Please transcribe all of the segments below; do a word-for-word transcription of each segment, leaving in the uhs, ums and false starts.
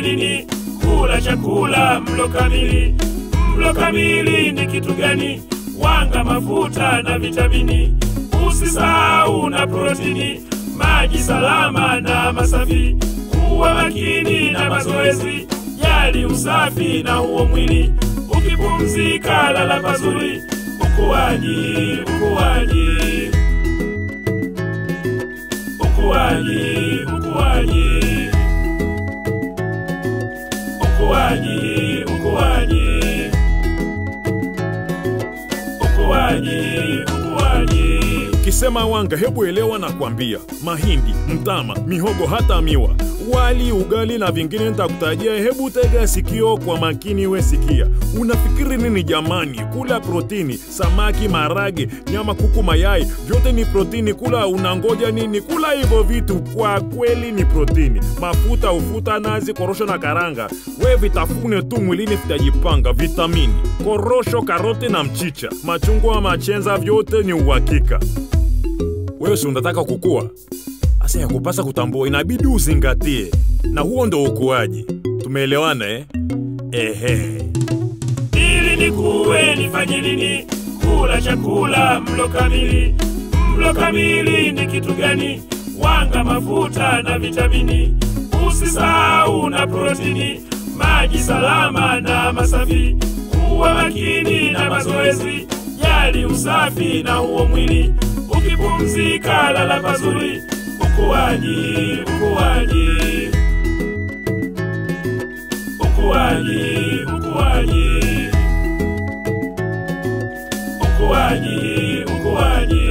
nini kula chakula mlo kamili? Mlo kamili ni kitu gani? Wanga, mafuta na vitamini, usisahau na protini, maji salama na masafi. Kuwa makini na mazoezi, jali usafi na huo mwili. Ukipumzika lala pazuri, ukuaji, ukuaji, ukuaji, ukuaji, ukuaji, ukuaji, ukuaji, ukuaji. Kisema wanga, hebu elewa na kuambia. Mahindi, mtama, mihogo, hata miwa, wali, ugali na vingine nitakutajia. Hebu tega sikio kwa makini, we sikia. Unafikiri nini jamani? Kula protini, samaki, marage, nyama, kuku, mayai, vyote ni protini. Kula unangoja nini? Kula hivyo vitu, kwa kweli ni protini. Mafuta, ufuta, nazi, korosho na karanga, we vitafune tu, mwilini vitajipanga. Vitamini, korosho, karoti na mchicha, machungwa, machenza, vyote ni uhakika. Wewe si unataka kukua? Asa ya kupasa kutambua, inabidi uzingatie. Na huo ndo ukuaji. Tumeelewana eh? Ehe. Ili nikuwe nifanye nini? Kula chakula mlo kamili. Mlo kamili ni kitu gani? Wanga, mafuta na vitamini, usisahau na protini, maji salama na masafi. Kuwa makini na mazoezi, jali usafi na huo mwili. Ukipumzika lala pazuri, ukuaji, ukuaji, ukuaji, ukuaji, ukuaji, ukuaji,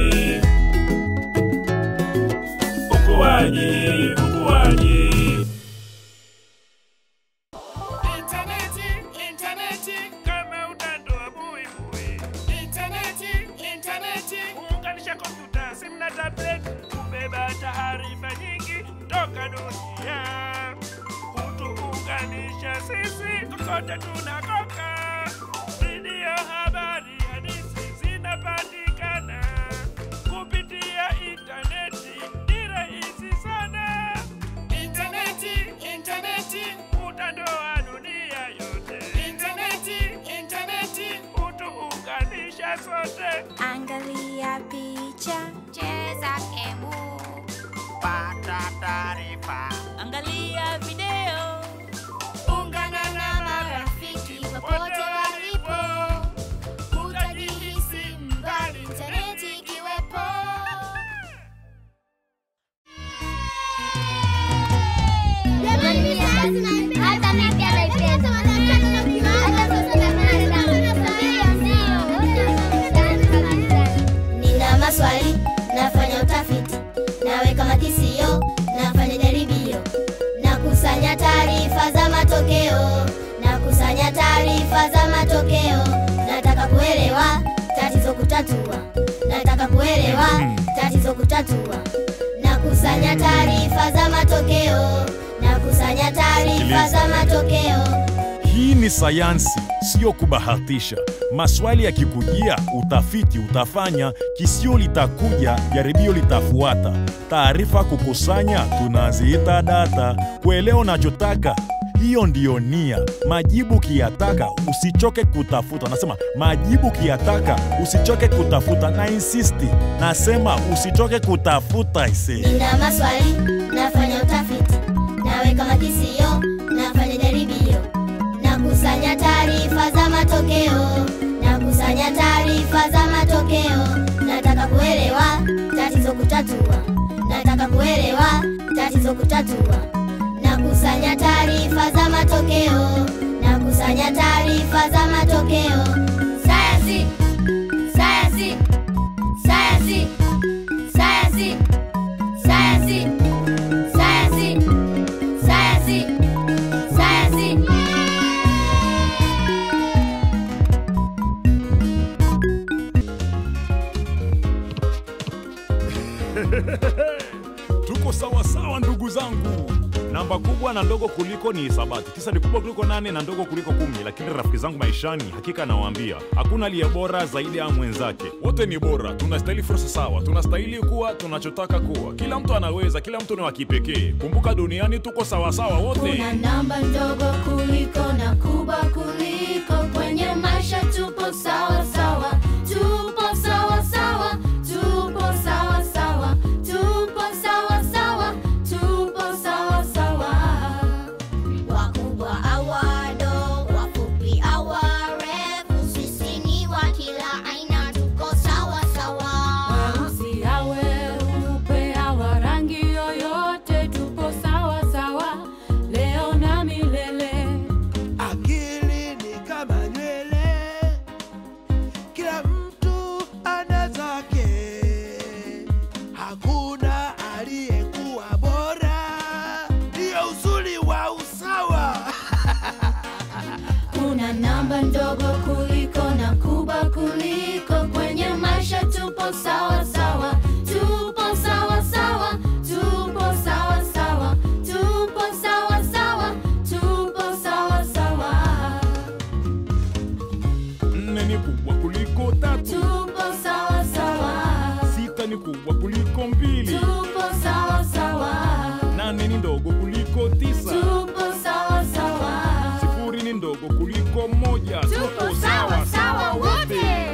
ukuaji, ukuaji. Interneti, interneti, kama utando wa bui bui. Interneti, interneti, unganisha kompyuta, simu na tablet, kubeba taarifa nyingi toka dunia. Kutuunganisha sisi kokote tunakoka. Video, habari, hadithi zinapatikana kupitia interneti, ni rahisi sana. Interneti, interneti, utando wa dunia yote. Interneti, interneti, utuunganisha sote. Angalia picha, cheza gemu, Pata taarifa, angalia video, ungana na marafiki popote walipo. Utajihisi mbali interneti ikiwepo. Hata mimi pia naipenda. Hata sasa napenda. Nina maswali, nafanya utafiti, naweka makisio, nafanya jaribio, nakusanya taarifa za matokeo, nakusanya taarifa za matokeo. Nataka kuelewa, tatizo kutatua, nataka kuelewa, tatizo kutatua. Nakusanya taarifa za matokeo, nakusanya taarifa za matokeo. Hii ni sayansi, sio kubahatisha. Maswali yakikujia, utafiti utafanya, kisio litakuja, jaribio litafuata. Taarifa kukusanya, tunaziita data. Kuelewa unachotaka, hiyo ndiyo nia. Majibu kiyataka, usichoke kutafuta. Nasema majibu kiyataka, usichoke kutafuta. Na insisti, nasema usichoke kutafuta ise. Nina maswali, nafanya utafiti, naweka makisio, nafanya jaribio, nakusanya taarifa za matokeo, nakusanya taarifa za matokeo. Nataka kuelewa, tatizo kutatua, nataka kuelewa, tatizo kutatua. Nakusanya taarifa za matokeo, nakusanya taarifa za matokeo. Sayansi, sayansi, sayansi, sayansi, sayansi, sayansi, sayansi, sayansi. Tuko sawa sawa ndugu zangu. Na namba kubwa na ndogo kuliko ni hisabati. Tisa ni kubwa kuliko nane na ndogo kuliko kumi. Lakini rafiki zangu maishani, hakika nawaambia, hakuna aliye bora zaidi ya mwenzake. Wote ni bora, tunastahili fursa sawa, tunastahili kuwa tunachotaka kuwa. Kila mtu anaweza, kila mtu ni wa kipekee. Kumbuka duniani tuko sawa sawa wote. Kuna namba ndogo kuliko na kubwa kuliko, kwenye maisha tupo sawa sawa, tupo sawa sawa, tupo sawa sawa, tupo sawa sawa, tupo sawa sawa. Wakubwa au wadogo, wafupi au warefu, sisi ni wa kila aina, tuko sawa sawa. Weusi awe upe awa rangi yoyote, tupo sawa sawa leo na milele. Akili ni kama nywele, kila mtu ana zake, hakuna aliyekuwa bora, ndio uzuri wa usawa. Kuna namba ndogo kuliko na kubwa kuliko, kwenye maisha tupo sawa sawa, tupo sawa sawa, tupo sawa sawa, tupo sawa sawa, tupo sawa sawa. Nne ni kubwa kuliko tatu. Tupo sawa sawa, Sita ni kubwa kuliko mbili. tupo sawa sawa, Nane ni ndogo kuliko tisa. tupo sawa sawa, Sifuri ni ndogo kuliko moja. tupo sawa sawa wote.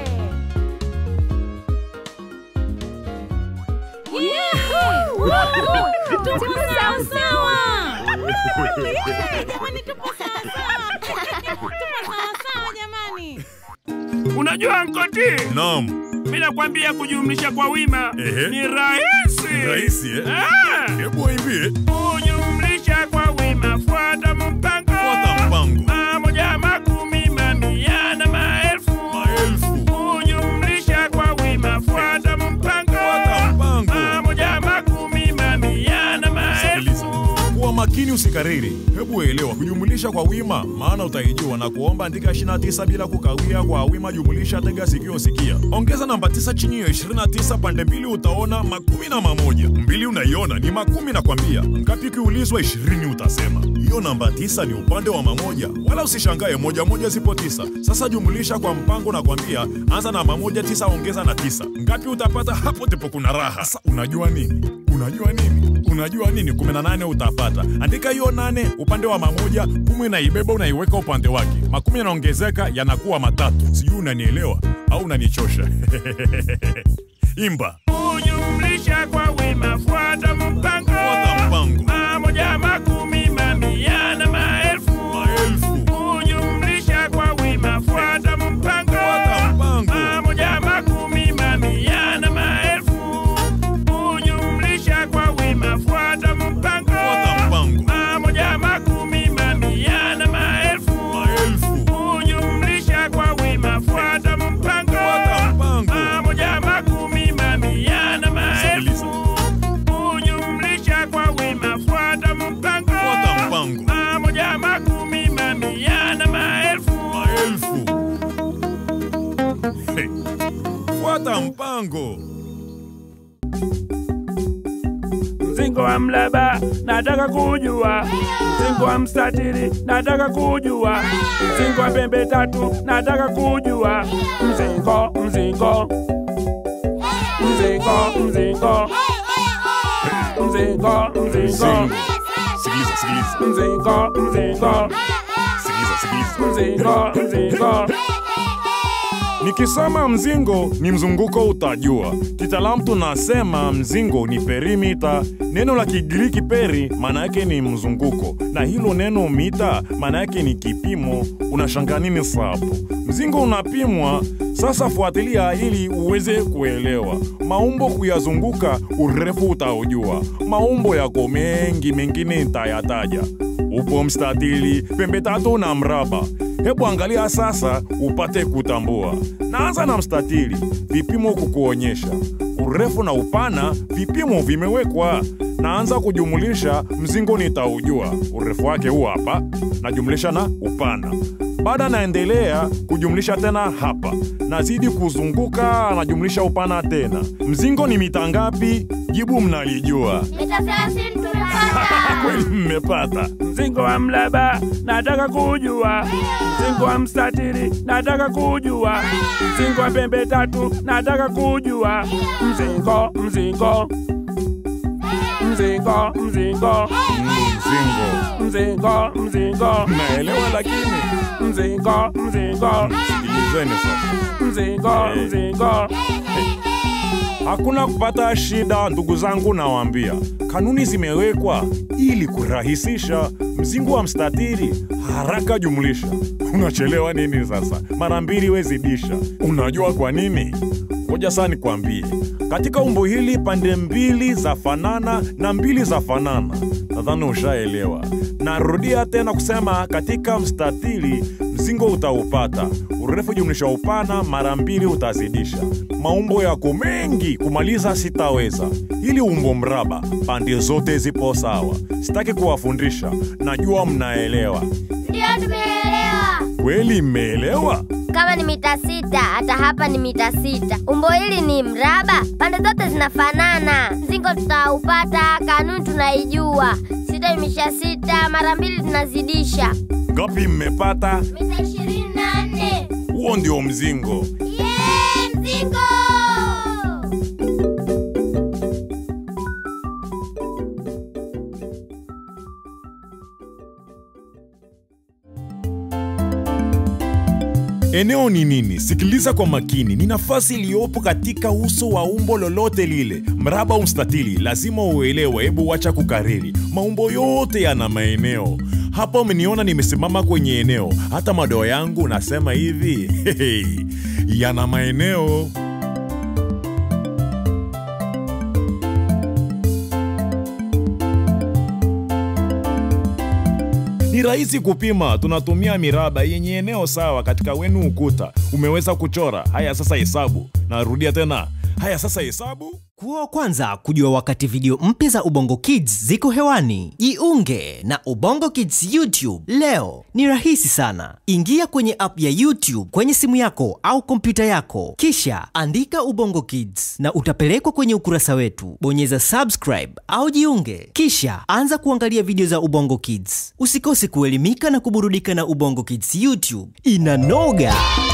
Tupo sawa sawa. Jamani, tupo sawa sawa. Tupo sawa sawa jamani. Unajua Nkoti? Naam. Mimi nakwambia kujumlisha kwa wima Ehe. ni rahisi. Rahisi eh? Ah! Hebu imbie. Kujumlisha kwa wima, fuata mpango. Fuata mpango. Mamoja, makumi, mamia na maelfu. Maelfu. Kujumlisha kwa wima, fuata mpango. Fuata mpango. Mamoja, makumi, mamia na Sikiliza. maelfu. Kuwa makini usikariri. Hebu elewa kujumulisha kwa wima, maana utaijua na kuomba andika ishirini na tisa bila kukawia kwa wima jumulisha tega sikio sikia. Ongeza namba tisa chini ya ishirini na tisa pande mbili utaona makumi na mamoja. Mbili unaiona ni makumi na kwambia. Ngapi ukiulizwa ishirini utasema. Hiyo namba tisa ni upande wa mamoja. Wala usishangae moja moja zipo tisa. Sasa jumulisha kwa mpango na kwambia anza na mamoja tisa ongeza na tisa. Ngapi utapata hapo ndipo kuna raha. Sasa unajua nini? Unajua nini? Unajua nini? kumi na nane utapata. Andika hiyo nane upande wa mamoja, kumi na ibeba unaiweka upande wake. Makumi yanaongezeka yanakuwa matatu. Sijui unanielewa au unanichosha. Imba. Kujumlisha kwa wima, fuata mpango. Fuata mpango. Mamoja, makumi, mamia na maelfu. Maelfu. Kujumlisha kwa wima, fuata mpango. Fuata mpango. Mamoja, makumi, mamia na maelfu. Kujumlisha kwa wima, fuata mpango. Fuata mpango. Mamoja, makumi, mamia na maelfu. Maelfu. Kujumlisha kwa wima, fuata mpango. Fuata mpango. Mamoja, makumi, mamia na Sikiliza. maelfu. Kujumlisha kwa wima, fuata mpango. Fuata mpango. Mamoja, makumi, mamia na maelfu. Maelfu. Hey. Fuata mpango. Mzingo wa mlaba nataka kujua, mzingo wa mstatili nataka kujua, mzingo wa pembe tatu nataka kujua, mzingo mzingo mzingo mzingo mzingo mzingo Sikiliza, sikiliza. mzingo mzingo Sikiliza, sikiliza. mzingo mzingo. Nikisema mzingo ni mzunguko utajua. Kitaalamu tunasema mzingo ni perimita. Neno la Kigiriki peri maana yake ni mzunguko. Na hilo neno mita maana yake ni kipimo. Unashangaa nini sapo? Mzingo unapimwa. Sasa fuatilia ili uweze kuelewa. Maumbo kuyazunguka urefu utaujua. Maumbo yako mengi, mengine nitayataja. Upo mstatili, pembe tatu na mraba. Hebu angalia sasa upate kutambua. Naanza na mstatili, vipimo kukuonyesha. Urefu na upana, vipimo vimewekwa. Naanza kujumulisha, mzingo nitaujua. Urefu wake huu hapa, najumlisha na upana. Baada naendelea kujumlisha tena hapa. Nazidi kuzunguka, najumlisha upana tena. Mzingo ni mita ngapi? Jibu mnalijua. Mita thelathini tunapata. Kweli mmepata. Mzingo wa mraba nataka kujua. Mzingo wa mstatili nataka kujua. Mzingo wa pembe tatu nataka kujua. Mzingo, mzingo. Mzingo, mzingo. Mzingo. Mzingo, mzingo. Naelewa lakini. Mzingo, mzingo. Sikilizeni sasa. Mzingo, mzingo. Hakuna kupata shida ndugu zangu, nawaambia. Kanuni zimewekwa ili kurahisisha. Mzingo wa mstatili haraka jumlisha. Unachelewa nini sasa? Mara mbili wezidisha. Unajua kwa nini? Ngoja sana nikwambie. Katika umbo hili pande mbili za fanana na mbili za fanana. Nadhani ushaelewa. Narudia tena kusema katika mstatili mzingo utaupata. Urefu jumlisha upana mara mbili utazidisha. Maumbo yako mengi kumaliza sitaweza. Hili umbo mraba pande zote zipo sawa. Sitaki kuwafundisha. Najua mnaelewa. Ndio tumeelewa. Kweli mmeelewa? Kama ni mita sita, hata hapa ni mita sita. Umbo hili ni mraba, pande zote zinafanana. Mzingo tutaupata, kanuni tunaijua. Sita jumlisha sita, mara mbili tunazidisha. Ngapi mmepata? Mita ishirini na nne. Huo ndio mzingo. Yee, mzingo! Eneo ni nini? Sikiliza kwa makini. Ni nafasi iliyopo katika uso wa umbo lolote lile. Mraba au mstatili, lazima uelewe. Hebu wacha kukariri. Maumbo yote yana maeneo. Hapa umeniona nimesimama kwenye eneo. Hata madoa yangu nasema hivi. Yana maeneo. Ni rahisi kupima, tunatumia miraba yenye eneo sawa katika wenu ukuta. Umeweza kuchora, haya sasa hesabu. Narudia tena, haya sasa hesabu. Kuwa kwanza kujua wakati video mpya za Ubongo Kids ziko hewani. Jiunge na Ubongo Kids YouTube leo. Ni rahisi sana. Ingia kwenye app ya YouTube kwenye simu yako au kompyuta yako. Kisha andika Ubongo Kids na utapelekwa kwenye ukurasa wetu. Bonyeza subscribe au jiunge. Kisha anza kuangalia video za Ubongo Kids. Usikose kuelimika na kuburudika na Ubongo Kids YouTube. Inanoga!